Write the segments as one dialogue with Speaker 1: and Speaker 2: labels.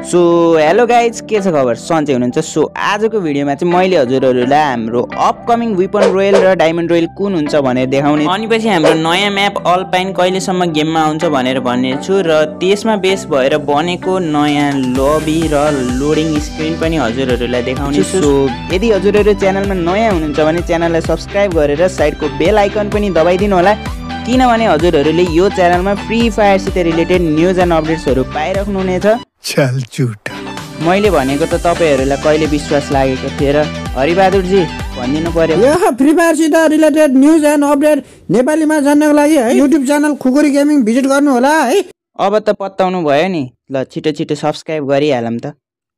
Speaker 1: So hello guys, के छ खबर? सन्चै हुनुहुन्छ? सो आजको भिडियोमा चाहिँ मैले हजुरहरूलाई हाम्रो अपकमिङ वेपन रोयल र डायमन्ड रोयल कुन हुन्छ भनेर देखाउने, अनि पछि हाम्रो नयाँ म्याप अल्पाइन कहिलेसम्म गेममा आउँछ भनेर भन्ने छु र त्यसमा बेस भएर बनेको नयाँ लबी र लोडिङ स्क्रिन पनि हजुरहरूलाई देखाउने छु। सो यदि हजुरहरू च्यानलमा नयाँ हुनुहुन्छ भने च्यानललाई सब्स्क्राइब गरेर साइडको बेल आइकन पनि दबाइदिनु होला, किनभने हजुरहरूले यो च्यानलमा फ्री फायरसित रिलेटेड न्युज एन्ड अपडेट्सहरू पाइराख्नुहुनेछ।
Speaker 2: चल झुटा,
Speaker 1: मैले भनेको त तपाईहरुलाई कहिले विश्वास लागेको थियो र? हरिबहादुर जी भनिदिनु पर्यो।
Speaker 3: यो फ्री फायरसित रिलेटेड न्युज एन्ड अपडेट नेपालीमा जान्नको लागि है YouTube channel Khukuri gaming visit गर्नु होला है।
Speaker 1: अब त पत्ताउनु भयो नि, ल छिटो छिटो सब्स्क्राइब गरिहालौँ त।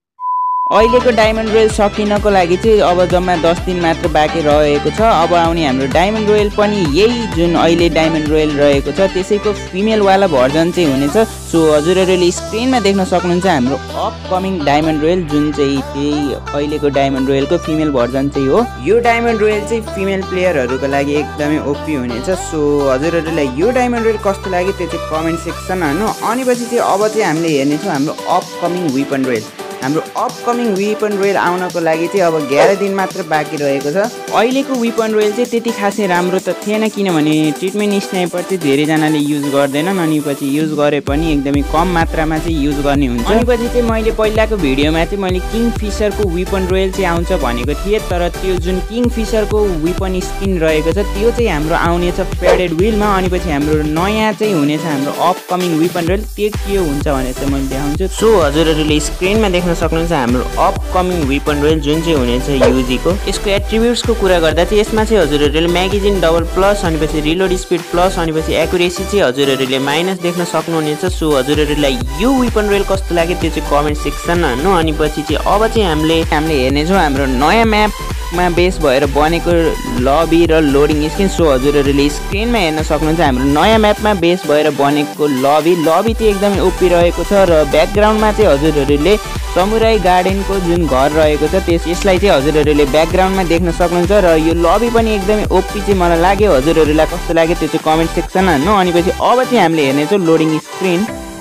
Speaker 1: अहिलेको डायमन्ड रोयल सकिनको लागि चाहिँ अब जम्मा 10 दिन मात्र बाँकी रहेको छ। अब आउने हाम्रो डायमन्ड रोयल पनि यही जुन अहिले डायमन्ड रोयल रहेको छ त्यसैको फिमेलवाला भर्जन चाहिँ हुनेछ। सो हजुरहरूले स्क्रिनमा देख्न सक्नुहुन्छ हाम्रो अपकमिङ डायमन्ड रोयल जुन चाहिँ त्यही अहिलेको डायमन्ड रोयलको फिमेल भर्जन चाहिँ हो। यो डायमन्ड रोयल चाहिँ फिमेल प्लेयरहरूको लागि एकदमै ओपी हुनेछ। सो हजुरहरूलाई यो डायमन्ड रोयल कस्तो लाग्यो त्यो चाहिँ कमेन्ट सेक्सन हाल्नु। अनि पछि चाहिँ अब चाहिँ हामीले हेर्नेछौँ हाम्रो अपकमिङ वेपन रोयल। हाम्रो अपकमिङ वेपन रोयल आउनको लागि चाहिँ अब 11 दिन मात्र बाँकी रहेको छ। अहिलेको वेपन रोयल चाहिँ त्यति खासै राम्रो त थिएन, किनभने ट्रिटमेन्ट स्नाइपर चाहिँ धेरैजनाले युज गर्दैनन्, अनि पछि युज गरे पनि एकदमै कम मात्रामा चाहिँ युज गर्ने हुन्छ। अनि पछि चाहिँ मैले पहिलाको भिडियोमा चाहिँ मैले किङ फिसरको वेपन रोयल चाहिँ आउँछ भनेको थिएँ, तर त्यो जुन किङ फिसरको वेपन स्किन रहेको छ त्यो चाहिँ हाम्रो आउनेछ पेडेड व्हिलमा। अनि पछि हाम्रो नयाँ चाहिँ हुनेछ हाम्रो अपकमिङ वेपन रोयल, त्यो के हुन्छ भनेर चाहिँ मैले देखाउँछु। सो हजुरहरूले स्क्रिनमा देख्न सक्नुहुन्छ हाम्रो अपकमिङ वेपन रोयल जुन चाहिँ हुनेछ युजीको। यसको एट्रिब्युट्सको कुरा गर्दा चाहिँ यसमा चाहिँ हजुरहरूले म्यागजिन डबल प्लस, अनि पछि रिलोड स्पिड प्लस, अनि पछि एक्युरेसी चाहिँ हजुरहरूले माइनस देख्न सक्नुहुनेछ। सो हजुरहरूलाई यो वेपन रोयल कस्तो लाग्यो त्यो चाहिँ कमेन्ट सेक्सन हाल्नु। अनि पछि चाहिँ अब चाहिँ हामीले हेर्नेछौँ हाम्रो नयाँ म्यापमा बेस भएर बनेको लबी र लोडिङ स्क्रिन। सो हजुरहरूले स्क्रिनमा हेर्न सक्नुहुन्छ हाम्रो नयाँ म्यापमा बेस भएर बनेको लबी चाहिँ एकदमै ओपी रहेको छ र ब्याकग्राउन्डमा चाहिँ हजुरहरूले समुराई गार्डनको जुन घर रहेको छ यसलाई चाहिँ हजुरहरूले ब्याकग्राउन्डमा देख्न सक्नुहुन्छ र यो लबी पनि एकदमै ओपी चाहिँ मलाई लाग्यो। हजुरहरूलाई कस्तो लाग्यो त्यो चाहिँ कमेन्ट सेक्सन हाल्नु। अनि पछि अब चाहिँ हामीले हेर्नेछौँ लोडिङ स्क्रिन।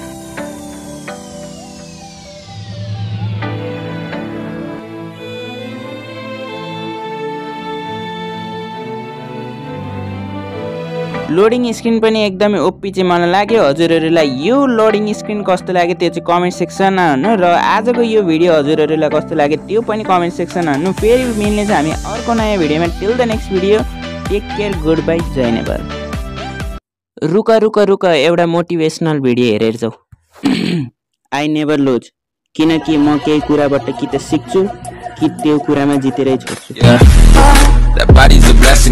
Speaker 1: लोडिङ स्क्रिन पनि एकदमै ओपी चाहिँ मलाई लाग्यो। हजुरहरूलाई यो लोडिङ स्क्रिन कस्तो लाग्यो त्यो चाहिँ कमेन्ट सेक्सनमा हान्नु र आजको यो भिडियो हजुरहरूलाई कस्तो लाग्यो त्यो पनि कमेन्ट सेक्सनमा हान्नु। फेरि मिल्ने छ हामी अर्को नयाँ भिडियोमा। Till the next video, take care, good bye, जय नेपाल। रुका रुका रुका, एउटा मोटिभेसनल भिडियो हेरेर जाऊ। आई नेभर लुज, किनकि म केही कुराबाट कि त सिक्छु कि त्यो कुरामा जितेरै छोड्छु।